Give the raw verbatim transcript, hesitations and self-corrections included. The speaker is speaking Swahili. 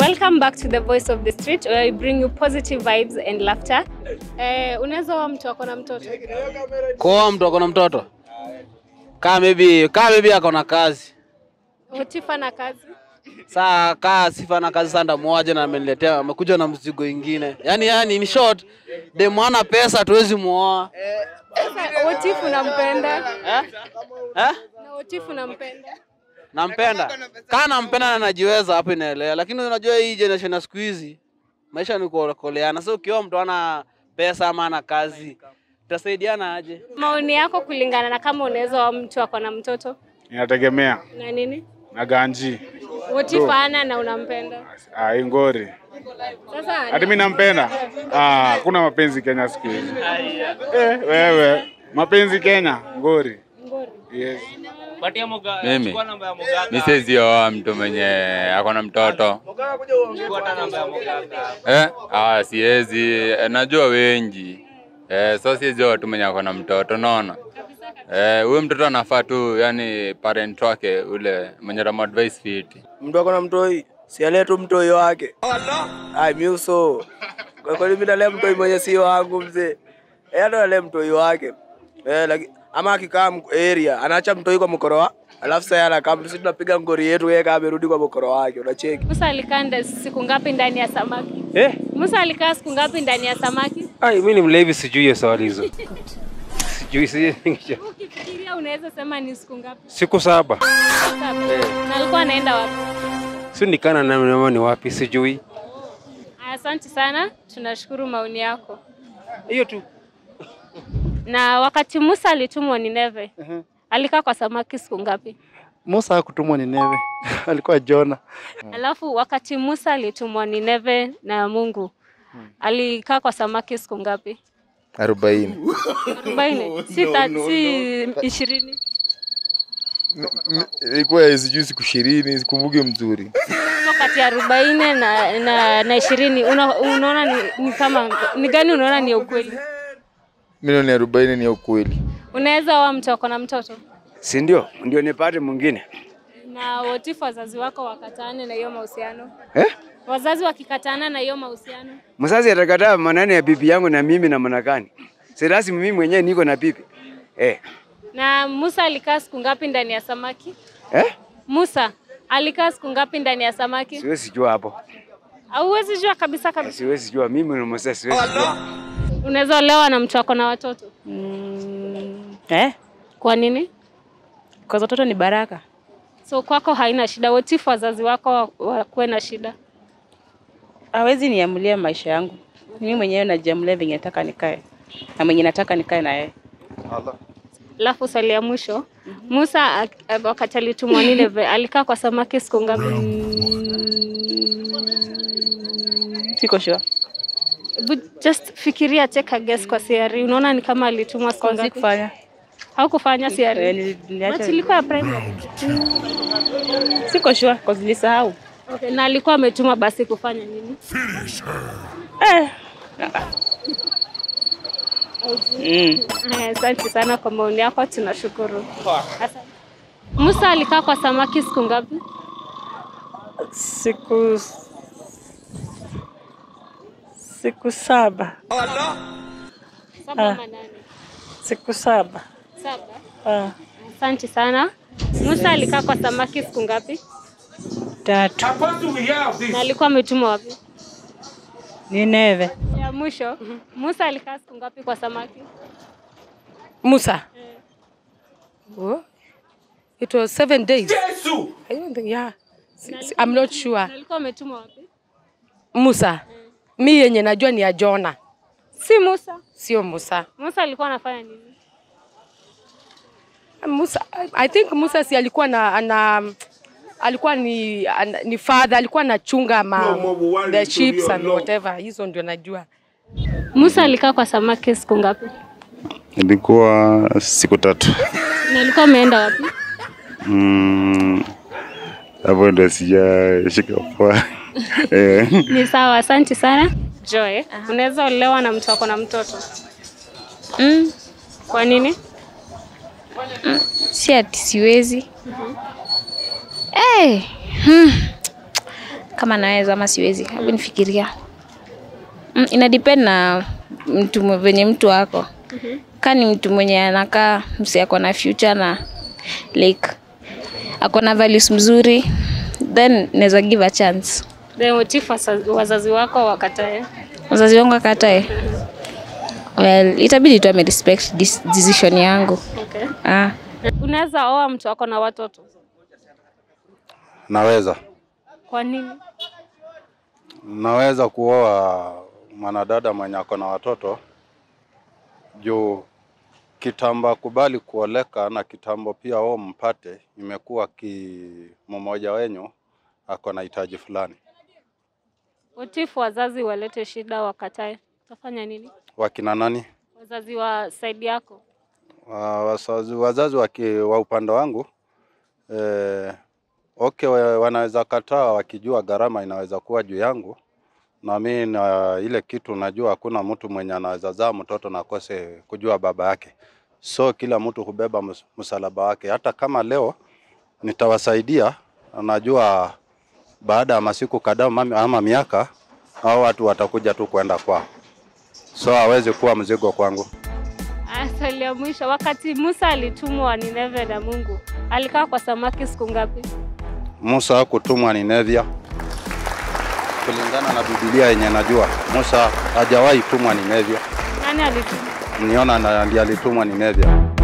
welcome back to the Voice of the Street, where we bring you positive vibes and laughter. Eh, unaweza wa mtu akona mtoto? Kwa mtu akona mtoto? Kama maybe, kama maybe akona kazi. Utifa na kazi? Saa kaa sifa na kazi sanda moja na ameniletea amekuja na mzigo mwingine. Yaani yani in short, demu ana pesa tuwezi muoa. Sasa Utifu nampenda? Eh? Eh? Na Utifu nampenda? Nampenda. Kana nampenda na najiweza hapo inaelea, lakini unajua hii generation ya siku hizi maisha ni kuokoleana. So ukiwa mtu ana pesa ama ana kazi, tutasaidiana aje? Maoni yako kulingana na kama unaweza wa mtu akona mtoto? Inategemea. Na nini? Na ganji. Utifu ana na unampenda? Ah, ingori. Sasa hadi mimi nampenda. Ah, kuna mapenzi Kenya siku hizi. Eh, wewe, mapenzi Kenya, ngori. Ngori. Yes. Mimi mimi sio mtu mwenye akona mtoto. Eh, ah siwezi, najua wengi. Eh, so siwezi watu mwenye akona mtoto, naona. Eh, huyo mtoto anafaa tu yani parent wake ule mwenye ram advice fit. Mtu akona mtoi, si ale tu mtoi wake. Ai mimi uso. Kwa kweli mimi nalea mtoi mwenye si wangu mzee. Eh, ndo nalea mtoi wake. Eh, lakini ama akikaa area anaacha mtoi kwa mkoroa, alafu sasa anakaa sisi tunapiga ngori yetu yeye kama amerudi kwa mkoro wake, unacheki. Musa alikaa siku ngapi ndani ya samaki? Eh? Musa alikaa siku ngapi ndani ya samaki? Ai mimi ni mlevi sijui hiyo swali hizo. Sijui sije. Ukifikiria unaweza sema ni siku ngapi? Siku saba. Saba. Na alikuwa anaenda wapi? Si nikana na mama ni wapi sijui. Asante sana, tunashukuru maoni yako. Hiyo tu. Na wakati Musa alitumwa Nineve, uh -huh. alikaa kwa samaki siku ngapi? Musa hakutumwa Nineve, alikuwa Jona. Alafu wakati Musa alitumwa Nineve na Mungu, hmm. alikaa kwa samaki siku ngapi? arobaini. arobaini? Si si ishirini? Ilikuwa sijui siku ishirini, sikumbuki mzuri. Wakati arobaini na na, na ishirini, una, unaona ni, ni kama ni gani unaona ni ukweli? Milioni arobaini ni ukweli. Unaweza wa mtu akona mtoto? Si ndio? Ndio nipate mwingine. Na wotifu wazazi wako wakatane na hiyo mahusiano? Eh? Wazazi wakikatana na hiyo mahusiano? Mzazi atakataa maneno ya bibi yangu na mimi na manakani. Si lazima mimi mwenyewe niko na bibi. Eh. Na Musa alikaa siku ngapi ndani ya samaki? Eh? Musa alikaa siku ngapi ndani ya samaki? Siwezi jua hapo. Hauwezi jua kabisa kabisa. Siwezi jua, mimi ni Musa siwezi jua. Unaweza olewa na mtu akona watoto? Mm, eh? Kwa nini? Kwa watoto ni baraka. So kwako haina shida, wotifu wazazi wako wakuwe na shida? Hawezi niamulia maisha yangu. Mimi mwenyewe najiamulia venye nataka nikae. Na mwenye nataka nikae na yeye. Allah. Alafu swali ya mwisho, mm -hmm. Musa wakati alitumwa Nineve alikaa kwa samaki siku ngapi? Mm, siko sure. But just fikiria, take a guess kwa siari. Unaona ni kama alitumwa siku ngapi? Sikufanya. Haukufanya siari? Machi ilikuwa ya private. Siko sure kwa nilisahau. Okay, na alikuwa ametuma basi kufanya nini? Eh. Mm. Asante sana kwa maoni yako, tunashukuru. Asante. Musa alikaa kwa samaki siku ngapi? Siku Siku saba. Saba ah. manane. Siku saba. Saba? Ah. Asante sana. Musa alikaa kwa samaki siku ngapi? Tatu. Na alikuwa ametumwa wapi? Nineve. Ya mwisho, mm -hmm. Musa alikaa siku ngapi kwa samaki? Musa? Yeah. Oh. It was seven days. Jesus! I don't think, yeah. I'm not sure. Na alikuwa ametumwa wapi? Musa? Yeah. Mimi yenye najua ni ya Jona. Si Musa? Sio Musa. Musa alikuwa anafanya nini? Musa, I think Musa si alikuwa na ana alikuwa ni ana, ni father, alikuwa anachunga ma the sheep and whatever. Hizo ndio najua. Musa alikaa kwa samaki siku ngapi? Ilikuwa siku tatu. Na alikuwa ameenda wapi? Mm. Hapo ndio sijashika kwa. Eh. Ni sawa, asante sana. Joy, uh -huh. Unaweza olewa na mtu akona mtoto? Mm. Kwa nini? Mm. Si ati siwezi. Mhm. Eh. Hmm. kama naweza ama siwezi. Hebu nifikiria. Mm, ina depend na mtu venye mtu wako. Mhm. Kama ni mtu mwenye anakaa msi ako na future na like ako na values mzuri, then naweza give a chance. Then what if wazazi wako wakatae? Wazazi wangu wakatae? Well, itabidi tu ame respect this decision yangu. Okay. Ah. Unaweza oa mtu ako na watoto? Naweza. Kwa nini? Naweza kuoa mwanadada mwenye ako na watoto juu kitamba kubali kuoleka na kitambo pia wao mpate, imekuwa ki mmoja wenyu ako na hitaji fulani. What if wazazi walete shida wakatae? Utafanya nini? Wakina nani? Wazazi wa side yako. Wa, wazazi wazazi waki, wa upande wangu eh, okay, wanaweza kataa wakijua gharama inaweza kuwa juu yangu. Na mimi na ile kitu najua hakuna mtu mwenye anaweza zaa mtoto na kose kujua baba yake. So kila mtu hubeba msalaba wake. Hata kama leo nitawasaidia, najua baada ya masiku kadhaa ama miaka hao watu watakuja tu kwenda kwao. So hawezi kuwa mzigo kwangu. Swali ya mwisho, wakati Musa alitumwa Nineve na Mungu, alikaa kwa samaki siku ngapi? Musa hakutumwa Nineve. Kulingana na Biblia yenye najua, Musa hajawahi tumwa Nineve. Nani alitumwa? Niona ndiye alitumwa Nineve.